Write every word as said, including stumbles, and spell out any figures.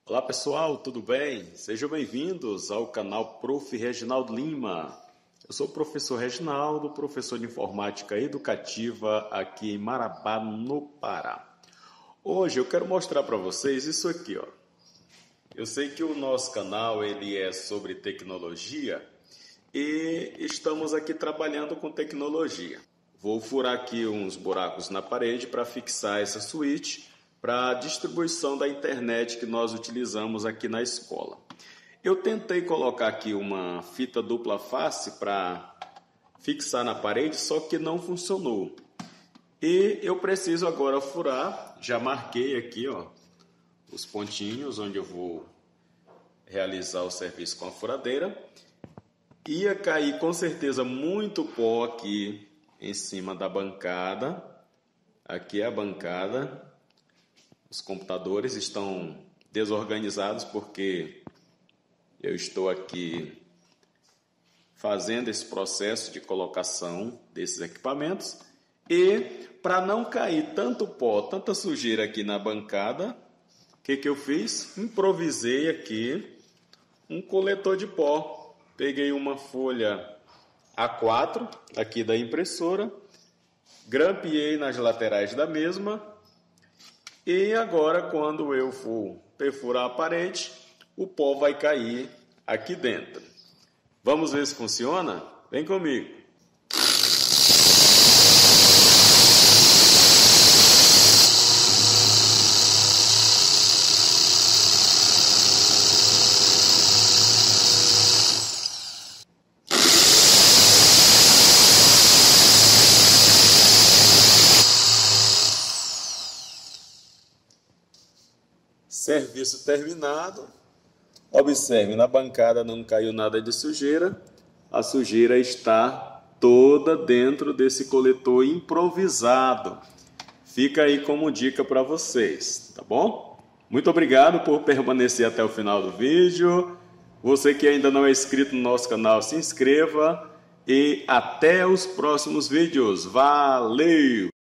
Olá pessoal, tudo bem? Sejam bem-vindos ao canal Prof Reginaldo Lima. Eu sou o professor Reginaldo, professor de Informática Educativa aqui em Marabá, no Pará. Hoje eu quero mostrar para vocês isso aqui, ó. Eu sei que o nosso canal ele é sobre tecnologia e estamos aqui trabalhando com tecnologia. Vou furar aqui uns buracos na parede para fixar essa switch para a distribuição da internet que nós utilizamos aqui na escola. Eu tentei colocar aqui uma fita dupla face para fixar na parede, só que não funcionou. E eu preciso agora furar, já marquei aqui, ó, os pontinhos onde eu vou realizar o serviço com a furadeira. Ia cair com certeza muito pó aqui em cima da bancada. Aqui é a bancada. Os computadores estão desorganizados porque eu estou aqui fazendo esse processo de colocação desses equipamentos. E para não cair tanto pó, tanta sujeira aqui na bancada, o que, que eu fiz? Improvisei aqui um coletor de pó. Peguei uma folha A quatro aqui da impressora, grampeei nas laterais da mesma. E agora, quando eu for perfurar a parede, o pó vai cair aqui dentro. Vamos ver se funciona? Vem comigo. Serviço terminado. Observe, na bancada não caiu nada de sujeira. A sujeira está toda dentro desse coletor improvisado. Fica aí como dica para vocês, tá bom? Muito obrigado por permanecer até o final do vídeo. Você que ainda não é inscrito no nosso canal, se inscreva. E até os próximos vídeos. Valeu!